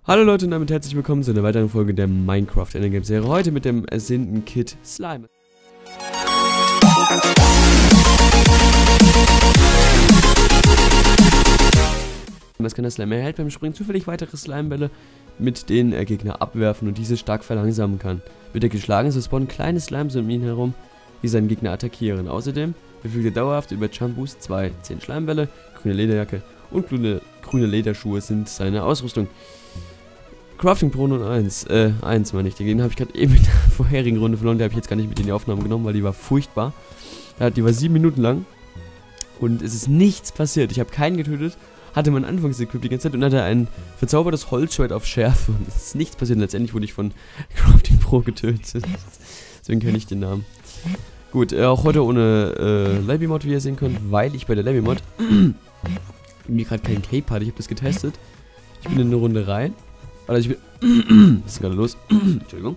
Hallo Leute und damit herzlich willkommen zu einer weiteren Folge der Minecraft Endgame Serie. Heute mit dem ersehnten Kid Slime. Das kann der Slime erhält beim Springen zufällig weitere Slimebälle, mit denen er Gegner abwerfen und diese stark verlangsamen kann. Wird er geschlagen, so spawnen kleine Slimes um ihn herum, die seinen Gegner attackieren. Außerdem verfügt er dauerhaft über Jump Boost 2, 10 Schleimbälle, grüne Lederjacke und grüne Lederschuhe sind seine Ausrüstung. Crafting Pro 1 meine ich, den habe ich gerade eben in der vorherigen Runde verloren, den habe ich jetzt gar nicht mit in die Aufnahmen genommen, weil die war furchtbar. Die war 7 Minuten lang und es ist nichts passiert, ich habe keinen getötet, hatte mein Anfangsequip die ganze Zeit und hatte ein verzaubertes Holzschwert auf Schärfe und es ist nichts passiert und letztendlich wurde ich von Crafting Pro getötet, deswegen kenne ich den Namen. Gut, auch heute ohne Labby-Mod, wie ihr sehen könnt, weil ich bei der Labby-Mod irgendwie gerade keinen Cape hatte, ich habe das getestet, ich bin in eine Runde rein. Also ich bin. Was ist gerade los? Entschuldigung.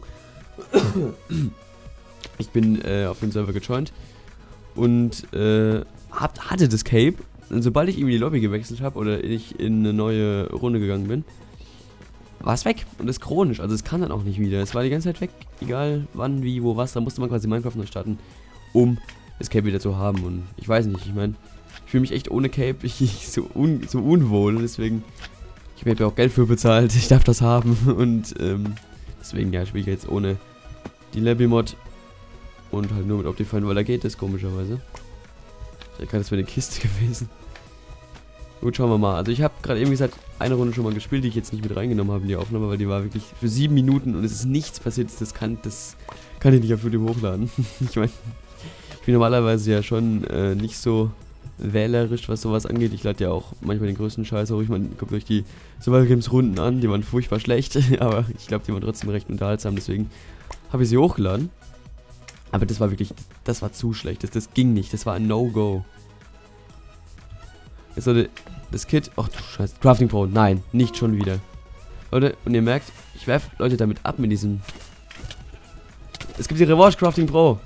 Ich bin auf den Server gejoint und hatte das Cape. Und sobald ich irgendwie die Lobby gewechselt habe oder ich in eine neue Runde gegangen bin, war es weg. Und das ist chronisch. Also es kann dann auch nicht wieder. Es war die ganze Zeit weg. Egal wann, wie, wo, was. Da musste man quasi Minecraft neu starten, um das Cape wieder zu haben. Und ich weiß nicht, ich meine, ich fühle mich echt ohne Cape so unwohl. Und deswegen. Ich habe ja auch Geld für bezahlt, ich darf das haben und deswegen ja, spiele ich jetzt ohne die Labby-Mod und halt nur mit Optifine, weil da geht es komischerweise. Vielleicht kann das für eine Kiste gewesen. Gut, schauen wir mal. Also ich habe gerade eben gesagt, eine Runde schon mal gespielt, die ich jetzt nicht mit reingenommen habe in die Aufnahme, weil die war wirklich für 7 Minuten und es ist nichts passiert. Das kann ich nicht auf YouTube hochladen. Ich meine, ich bin normalerweise ja schon nicht so wählerisch, was sowas angeht. Ich lade ja auch manchmal den größten Scheiß hoch. Ich meine, guckt euch die Survival Games Runden an, die waren furchtbar schlecht, aber ich glaube, die waren trotzdem recht unterhaltsam, deswegen habe ich sie hochgeladen. Aber das war wirklich, das war zu schlecht, das ging nicht, das war ein No-Go. Jetzt sollte das Kit, ach du Scheiße, Crafting Pro, nein, nicht schon wieder. Leute, und ihr merkt, ich werfe Leute damit ab mit diesem, es gibt die Revanche Crafting Pro.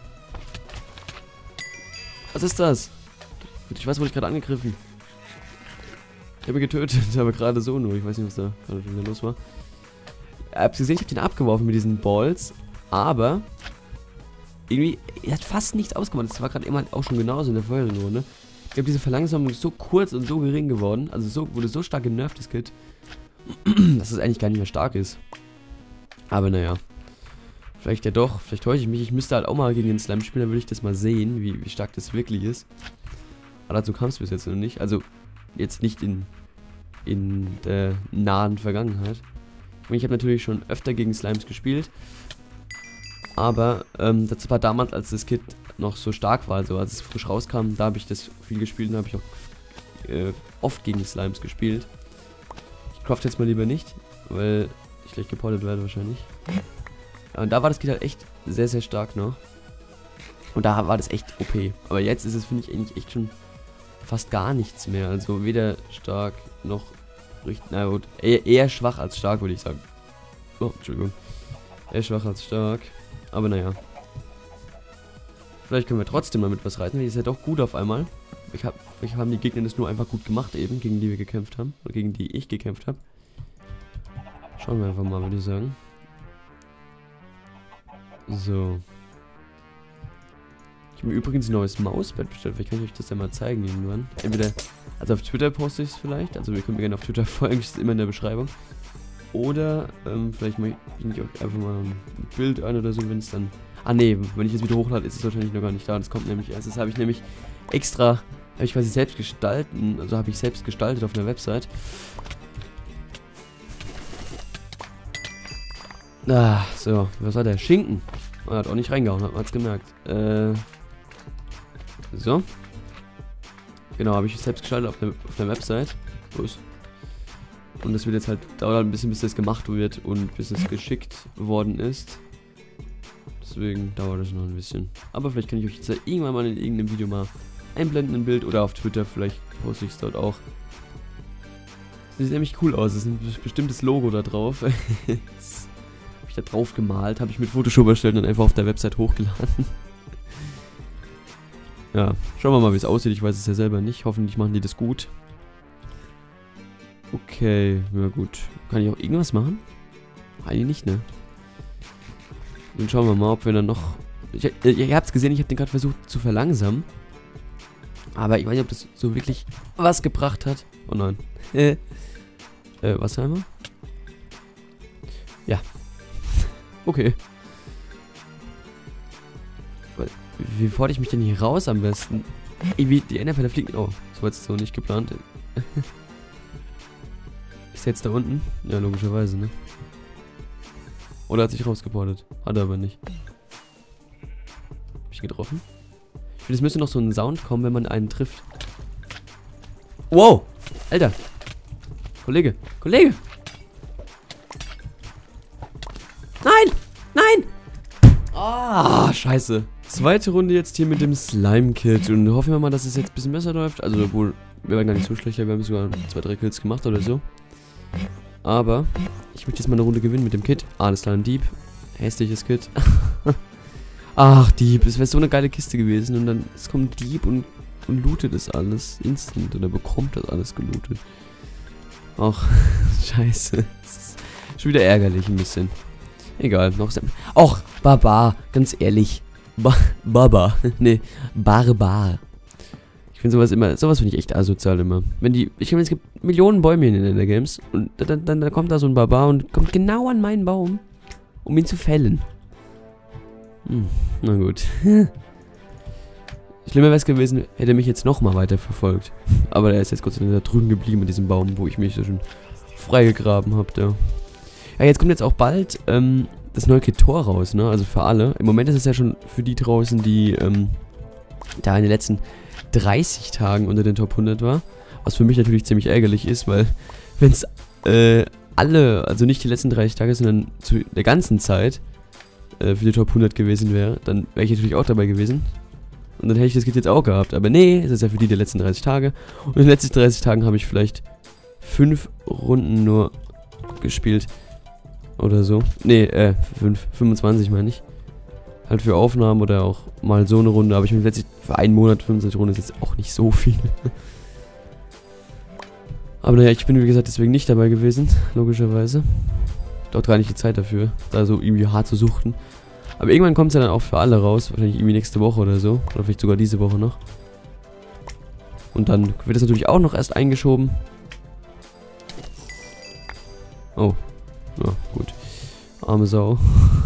Was ist das? Ich weiß, wurde ich gerade angegriffen. Ich habe ihn getötet, aber gerade so nur. Ich weiß nicht, was da gerade los war. Ihr habt gesehen, ich habe den abgeworfen mit diesen Balls, aber irgendwie, er hat fast nichts ausgemacht. Das war gerade eben halt auch schon genauso in der vorherigen Runde. Ich glaube, diese Verlangsamung ist so kurz und so gering geworden, also wurde so stark genervt, das Kit, dass es eigentlich gar nicht mehr stark ist. Aber naja. Vielleicht ja doch, vielleicht täusche ich mich. Ich müsste halt auch mal gegen den Slime spielen, dann würde ich das mal sehen, wie stark das wirklich ist. Aber dazu kam es bis jetzt noch nicht. Also jetzt nicht in der nahen Vergangenheit. Ich habe natürlich schon öfter gegen Slimes gespielt. Aber das war damals, als das Kit noch so stark war. Also als es frisch rauskam, da habe ich das viel gespielt und habe ich auch oft gegen die Slimes gespielt. Ich craft jetzt mal lieber nicht, weil ich gleich gepollet werde wahrscheinlich. Ja, und da war das Kit halt echt sehr, sehr stark noch. Und da war das echt OP. Aber jetzt ist es, finde ich, eigentlich echt schon fast gar nichts mehr, also weder stark noch richtig, na gut, eher schwach als stark, würde ich sagen. Oh, Entschuldigung. Eher schwach als stark, aber naja. Vielleicht können wir trotzdem mal mit was reiten, weil die ist ja doch gut auf einmal. Vielleicht haben die Gegner das nur einfach gut gemacht eben, gegen die wir gekämpft haben, oder gegen die ich gekämpft habe. Schauen wir einfach mal, würde ich sagen. So. Ich habe mir übrigens ein neues Mauspad bestellt, vielleicht kann ich euch das ja mal zeigen irgendwann. Entweder, also auf Twitter poste ich es vielleicht, also ihr könnt mir gerne auf Twitter folgen, das ist immer in der Beschreibung. Oder, vielleicht mache ich auch einfach mal ein Bild an oder so, wenn es dann... Ah ne, wenn ich es wieder hochlade, ist es wahrscheinlich noch gar nicht da, das kommt nämlich erst. Das habe ich nämlich extra, habe ich quasi selbst gestalten, also habe ich selbst gestaltet auf einer Website. Ah, so, was war der? Schinken. Man hat auch nicht reingehauen, hat man es gemerkt. So. Genau, habe ich selbst gestaltet auf der Website. Los. Und das wird jetzt halt, dauert halt ein bisschen, bis das gemacht wird und bis es geschickt worden ist. Deswegen dauert das noch ein bisschen. Aber vielleicht kann ich euch jetzt irgendwann mal in irgendeinem Video mal einblenden, ein Bild, oder auf Twitter, vielleicht poste ich es dort auch. Das sieht nämlich cool aus, es ist ein bestimmtes Logo da drauf. Habe ich da drauf gemalt, habe ich mit Photoshop erstellt und einfach auf der Website hochgeladen. Ja, schauen wir mal, wie es aussieht. Ich weiß es ja selber nicht. Hoffentlich machen die das gut. Okay, ja gut. Kann ich auch irgendwas machen? Eigentlich nicht, ne? Dann schauen wir mal, ob wir dann noch... Ihr habt es gesehen, ich habe den gerade versucht zu verlangsamen. Aber ich weiß nicht, ob das so wirklich was gebracht hat. Oh nein. Was haben wir? Ja. Okay. Wie fordere ich mich denn hier raus am besten? Irgendwie, die Enderperle fliegt... Oh, das war jetzt so nicht geplant. Ist der jetzt da unten? Ja, logischerweise, ne? Oder hat sich rausgeportet? Hat er aber nicht. Hab ich getroffen? Ich finde, es müsste noch so ein Sound kommen, wenn man einen trifft. Wow! Alter! Kollege! Kollege! Nein! Nein! Ah, scheiße. Zweite Runde jetzt hier mit dem Slime-Kit. Und hoffen wir mal, dass es jetzt ein bisschen besser läuft. Also, obwohl, wir waren gar nicht so schlecht. Wir haben sogar 2-3 Kills gemacht oder so. Aber ich möchte jetzt mal eine Runde gewinnen mit dem Kit. Ah, das war ein Dieb. Hässliches Kit. Ach, Dieb. Es wäre so eine geile Kiste gewesen. Und dann es kommt Dieb und lootet das alles instant. Oder bekommt das alles gelootet. Ach, scheiße. Das ist schon wieder ärgerlich ein bisschen. Egal. Noch Och, Barbar. Ganz ehrlich. Baba. Nee, Barbar. Ich finde sowas finde ich echt asozial immer. Ich meine, es gibt Millionen Bäume in der Games und dann kommt da so ein Barbar und kommt genau an meinen Baum, um ihn zu fällen. Na gut. Schlimmer wäre es gewesen, hätte er mich jetzt nochmal weiter verfolgt. Aber der ist jetzt Gott sei Dank da drüben geblieben in diesem Baum, wo ich mich so schon freigegraben habe. Ja, jetzt kommt jetzt auch bald das neue Kit Tor raus, ne? Also für alle. Im Moment ist es ja schon für die draußen, die da in den letzten 30 Tagen unter den Top 100 war. Was für mich natürlich ziemlich ärgerlich ist, weil wenn es also nicht die letzten 30 Tage, sondern zu der ganzen Zeit für die Top 100 gewesen wäre, dann wäre ich natürlich auch dabei gewesen. Und dann hätte ich das Kit jetzt auch gehabt. Aber nee, es ist ja für die der letzten 30 Tage. Und in den letzten 30 Tagen habe ich vielleicht 5 Runden nur gespielt. Oder so. Nee, 25 meine ich. Halt für Aufnahmen oder auch mal so eine Runde. Aber ich meine, letztlich für einen Monat 25 Runden ist jetzt auch nicht so viel. Aber naja, ich bin wie gesagt deswegen nicht dabei gewesen. Logischerweise. Dauert gar nicht die Zeit dafür, da so irgendwie hart zu suchten. Aber irgendwann kommt es ja dann auch für alle raus. Wahrscheinlich irgendwie nächste Woche oder so. Oder vielleicht sogar diese Woche noch. Und dann wird es natürlich auch noch erst eingeschoben. Oh. Ja, gut. Arme Sau.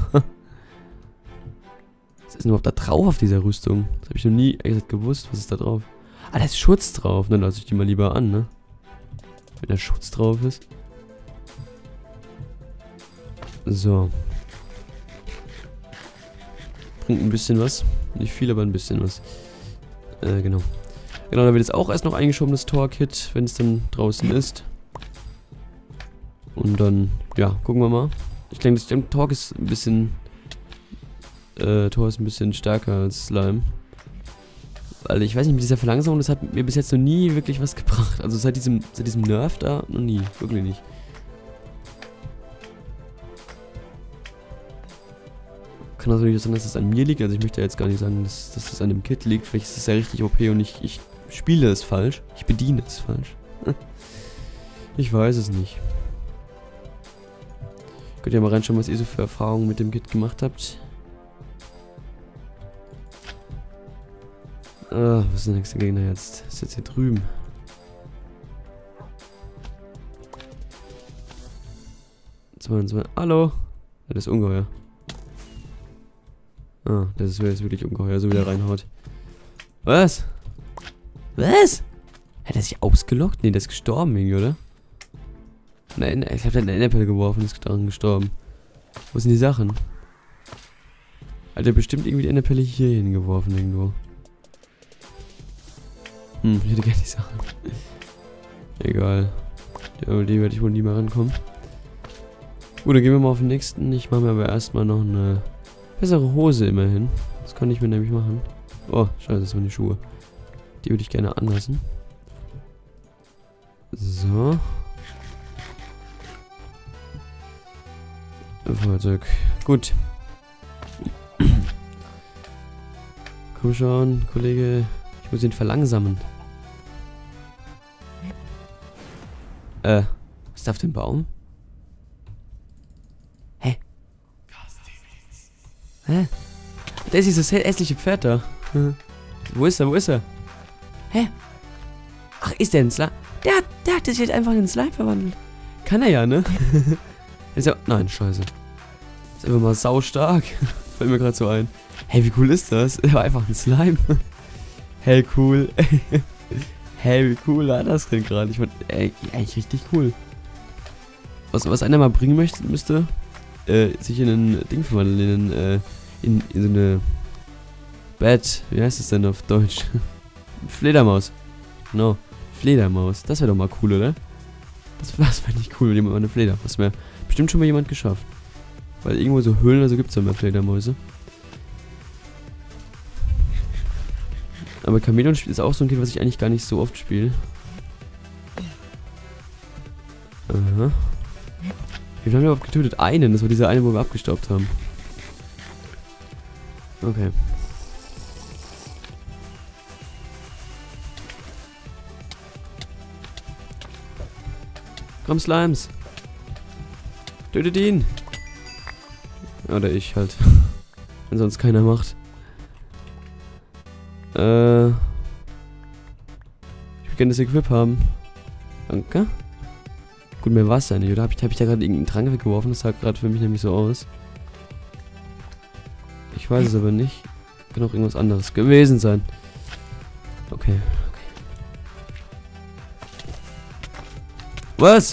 Was ist denn überhaupt da drauf auf dieser Rüstung? Das habe ich noch nie gewusst. Was ist da drauf? Ah, da ist Schutz drauf. Dann lasse ich die mal lieber an, ne? Wenn da Schutz drauf ist. So. Bringt ein bisschen was. Nicht viel, aber ein bisschen was. Genau. Genau, da wird jetzt auch erst noch eingeschoben, das Tor-Kit, wenn es dann draußen ist. Und dann, ja, gucken wir mal. Ich denke, das Tor ist ein bisschen... Tor ist ein bisschen stärker als Slime. Weil ich weiß nicht, mit dieser Verlangsamung, das hat mir bis jetzt noch nie wirklich was gebracht. Also seit diesem Nerf da, noch nie. Wirklich nicht. Kann also nicht sein, dass es an mir liegt. Also ich möchte jetzt gar nicht sagen, dass das an dem Kit liegt. Vielleicht ist es ja richtig OP und ich spiele es falsch. Ich bediene es falsch. Ich weiß es nicht. Könnt ihr mal reinschauen, was ihr so für Erfahrungen mit dem Kit gemacht habt. Ah, was ist der nächste Gegner jetzt? Ist jetzt hier drüben. Hallo? Ja, das ist ungeheuer. Ah, das ist wirklich ungeheuer, so wie der reinhaut. Was? Was? Hat er sich ausgelockt? Ne, der ist gestorben irgendwie, oder? Nein, ich hab da eine Enderperle geworfen, ist daran gestorben. Wo sind die Sachen? Alter, bestimmt irgendwie die Enderperle hier hingeworfen irgendwo. Ich hätte gerne die Sachen. Egal. Die werde ich wohl nie mehr rankommen. Gut, dann gehen wir mal auf den nächsten. Ich mache mir aber erstmal noch eine bessere Hose immerhin. Das kann ich mir nämlich machen. Oh, scheiße, das waren die Schuhe. Die würde ich gerne anlassen. So. Fahrzeug. Gut. Komm schon, Kollege. Ich muss ihn verlangsamen. da auf dem Baum? Hä? Hä? Da ist dieses hässliche Pferd da. Wo ist er? Wo ist er? Hä? Ach, ist der ein Slime? Der hat sich jetzt einfach in einen Slime verwandelt. Kann er ja, ne? Ist ja... Nein, scheiße. Ist einfach mal saustark. Fällt mir gerade so ein. Hey, wie cool ist das? Er war einfach ein Slime. Hey, cool. Hey, wie cool war das denn gerade? Ich fand, eigentlich richtig cool. Was einer mal bringen müsste, sich in ein Ding verwandeln, in so eine Bett, wie heißt es denn auf Deutsch? Fledermaus. No, Fledermaus. Das wäre doch mal cool, oder? Das wäre nicht cool, wenn jemand mal eine Fledermaus. Das wäre bestimmt schon mal jemand geschafft. Weil irgendwo so Höhlen oder so gibt es ja mehr Fledermäuse. Aber Chameleon ist auch so ein Kind, was ich eigentlich gar nicht so oft spiele. Aha. Wie viele haben wir überhaupt getötet? Einen. Das war dieser eine, wo wir abgestaubt haben. Okay. Komm, Slimes. Tötet ihn. Oder ich halt. Wenn sonst keiner macht. Ich würde gerne das Equip haben. Danke. Gut, mehr war es ja nicht, oder? Hab ich da gerade irgendeinen Trank weggeworfen? Das sah gerade für mich nämlich so aus. Ich weiß es aber nicht. Kann auch irgendwas anderes gewesen sein. Okay. Was?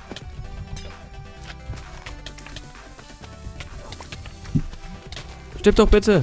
Stirb doch bitte!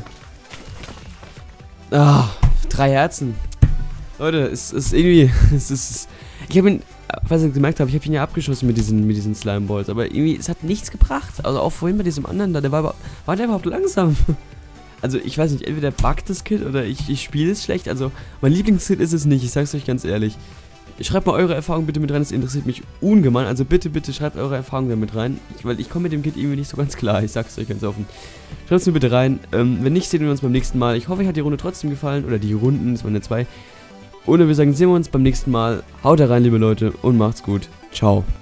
Ah, 3 Herzen. Leute, es ist irgendwie... ich habe ihn... Was ich gemerkt habe, ich habe ihn ja abgeschossen mit diesen Slime Balls, aber irgendwie, es hat nichts gebracht. Also auch vorhin bei diesem anderen da, der war der überhaupt langsam? Also ich weiß nicht, entweder buggt das Kit oder ich spiele es schlecht. Also mein Lieblingskit ist es nicht, ich sag's euch ganz ehrlich. Schreibt mal eure Erfahrungen bitte mit rein, das interessiert mich ungemein. Also bitte, bitte schreibt eure Erfahrungen damit rein. Weil ich komme mit dem Kit irgendwie nicht so ganz klar, ich sag's euch ganz offen. Schreibt es mir bitte rein. Wenn nicht, sehen wir uns beim nächsten Mal. Ich hoffe, euch hat die Runde trotzdem gefallen. Oder die Runden, es waren ja 2. Und wir sagen, sehen wir uns beim nächsten Mal. Haut rein, liebe Leute, und macht's gut. Ciao.